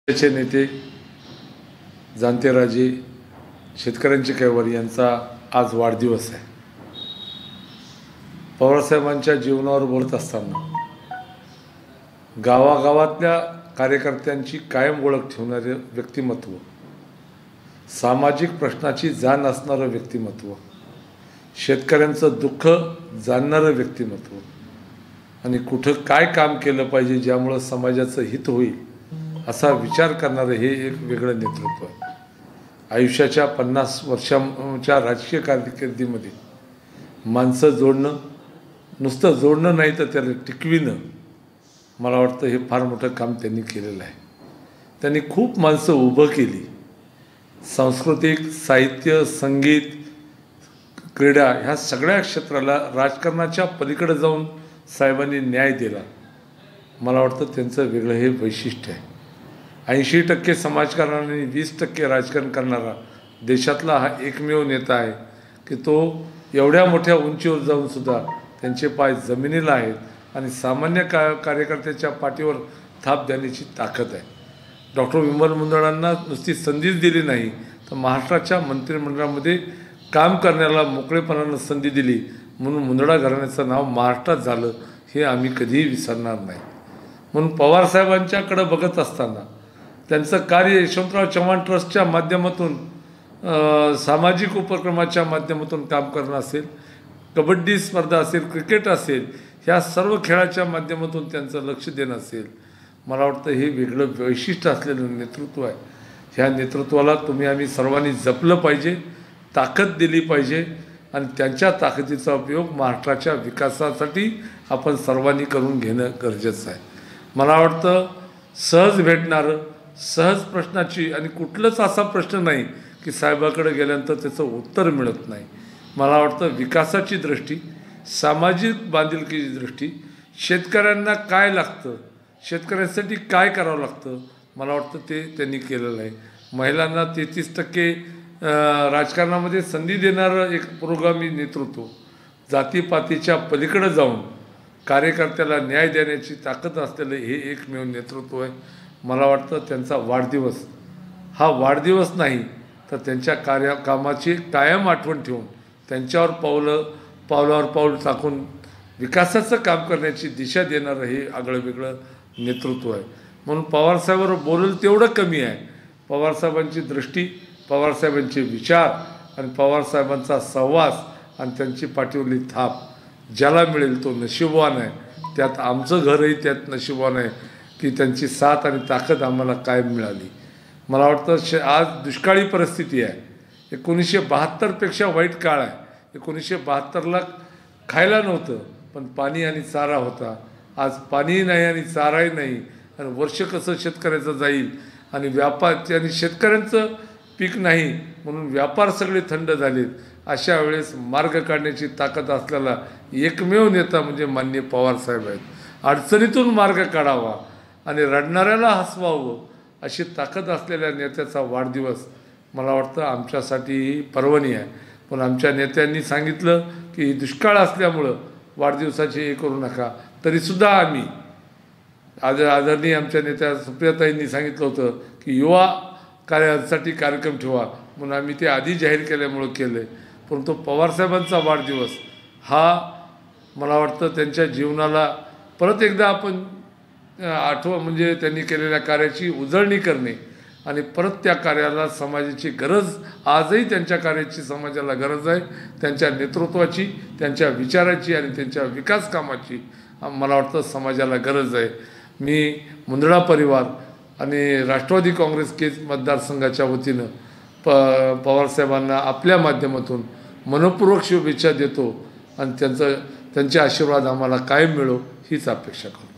चे नेते जाणतेराजे शेतकऱ्यांचे कैवार यांचा आज वाढदिवस आहे। पवारसाहेबांच्या जीवनावर बोलत असताना गावागावातल्या कार्यकर्त्यांची कायम ओळख ठेवणारे व्यक्तिमत्व, सामाजिक प्रश्नाची जाण असणारं व्यक्तिमत्व, शेतकऱ्यांचं दुःख जाणणारं व्यक्तिमत्व आणि कुठं काय काम केलं पाहिजे ज्यामुळे समाजाचं हित होईल असा विचार करणारे हे एक वेगळं नेतृत्व आहे। आयुष्याच्या 50 वर्षांच्या राजकीय कारकिर्दीमध्ये माणसं जोडणं, नुसतं जोडणं नाही तर त्याला टिकविणं, मला वाटतं हे फार मोठं काम त्यांनी केलेलं आहे। त्यांनी खूप माणसं उभं केली। सांस्कृतिक, साहित्य, संगीत, क्रीडा ह्या सगळ्या क्षेत्राला राजकारणाच्या पलीकडे जाऊन साहेबांनी न्याय दिला। मला वाटतं त्यांचं वेगळं हे वैशिष्ट्य आहे। 80% समाजकारण आणि 20% राजकारण करणारा देशातला हा एकमेव नेता आहे की तो एवढ्या मोठ्या उंचीवर जाऊन सुद्धा त्यांचे पाय जमिनीला आहेत आणि सामान्य कार्यकर्त्याच्या पाठीवर थाप देण्याची ताकद आहे। डॉक्टर विमल मुंदडांना नुसती संधीच दिली नाही तर महाराष्ट्राच्या मंत्रिमंडळामध्ये काम करण्याला मोकळेपणानं संधी दिली, म्हणून मुंदडा घराण्याचं नाव महाराष्ट्रात झालं हे आम्ही कधीही विसरणार नाही। म्हणून पवारसाहेबांच्याकडे बघत असताना त्यांचं कार्य यशवंतराव चव्हाण ट्रस्टच्या माध्यमातून, सामाजिक उपक्रमाच्या माध्यमातून काम करणं असेल, कबड्डी स्पर्धा असेल, क्रिकेट असेल, ह्या सर्व खेळाच्या माध्यमातून त्यांचं लक्ष देणं असेल, मला वाटतं हे वेगळं वैशिष्ट्य असलेलं नेतृत्व आहे। ह्या नेतृत्वाला आम्ही सर्वांनी जपलं पाहिजे, ताकद दिली पाहिजे आणि त्यांच्या ताकदीचा उपयोग महाराष्ट्राच्या विकासासाठी आपण सर्वांनी करून घेणं गरजेचं आहे। मला वाटतं सहज भेटणारं, सहज प्रश्नाची आणि कुठलंच असा प्रश्न नाही की साहेबाकडे गेल्यानंतर त्याचं उत्तर मिळत नाही। मला वाटतं विकासाची दृष्टी, सामाजिक बांधिलकीची दृष्टी, शेतकऱ्यांना काय लागतं, शेतकऱ्यांसाठी काय करावं लागतं, मला वाटतं ते त्यांनी केलेलं आहे। महिलांना 33% राजकारणामध्ये संधी देणारं एक पुरोगामी नेतृत्व, जातीपातीच्या पलीकडे जाऊन कार्यकर्त्याला न्याय देण्याची ताकद असलेलं हे एकमेव नेतृत्व आहे। मला वाटतं त्यांचा वाढदिवस हा वाढदिवस नाही तर त्यांच्या कामाची कायम आठवण ठेवून त्यांच्यावर पावलावर पाऊल टाकून विकासाचं काम करण्याची दिशा देणारं हे आगळंवेगळं नेतृत्व आहे। म्हणून पवारसाहेबांवर बोललं तेवढं कमी आहे। पवारसाहेबांची दृष्टी, पवारसाहेबांचे विचार आणि पवारसाहेबांचा सहवास आणि त्यांची पाठीवरली थाप ज्याला मिळेल तो नशीबवान आहे। त्यात आमचं घरही त्यात नशीबवान आहे की त्यांची साथ आणि ताकद आम्हाला कायम मिळाली। मला वाटतं आज दुष्काळी परिस्थिती आहे। 1972पेक्षा वाईट काळ आहे। 1972ला खायला नव्हतं पण पाणी आणि चारा होता। आज पाणीही नाही आणि चाराही नाही आणि वर्ष कसं शेतकऱ्याचं जाईल आणि व्यापार आणि शेतकऱ्यांचं पीक नाही म्हणून व्यापार सगळे थंड झालेत। अशा वेळेस मार्ग काढण्याची ताकद असलेला एकमेव नेता म्हणजे माननीय पवारसाहेब आहेत। अडचणीतून मार्ग काढावा आणि रडणाऱ्याला हसवावं अशी ताकद असलेल्या नेत्याचा वाढदिवस मला वाटतं आमच्यासाठी पर्वणी आहे। पण आमच्या नेत्यांनी सांगितलं की दुष्काळ असल्यामुळं वाढदिवसाचे हे करू नका, तरीसुद्धा आम्ही आदरणीय आमच्या नेत्या सुप्रियाताईंनी सांगितलं होतं की युवा कार्यासाठी कार्यक्रम ठेवा, म्हणून आम्ही ते आधी जाहीर केल्यामुळं केलं आहे। परंतु पवारसाहेबांचा वाढदिवस हा मला वाटतं त्यांच्या जीवनाला परत एकदा आपण म्हणजे त्यांनी केलेल्या कार्याची उजळणी करणे आणि परत त्या कार्याला समाजाची गरज, आजही त्यांच्या कार्याची समाजाला गरज आहे। त्यांच्या नेतृत्वाची, त्यांच्या विचाराची आणि त्यांच्या विकास कामाची मला वाटतं समाजाला गरज आहे। मी मुंदडा परिवार आणि राष्ट्रवादी काँग्रेस केज मतदारसंघाच्या वतीनं पवारसाहेबांना आपल्या माध्यमातून मनपूर्वक शुभेच्छा देतो आणि त्यांचे आशीर्वाद आम्हाला कायम मिळो हीच अपेक्षा करतो।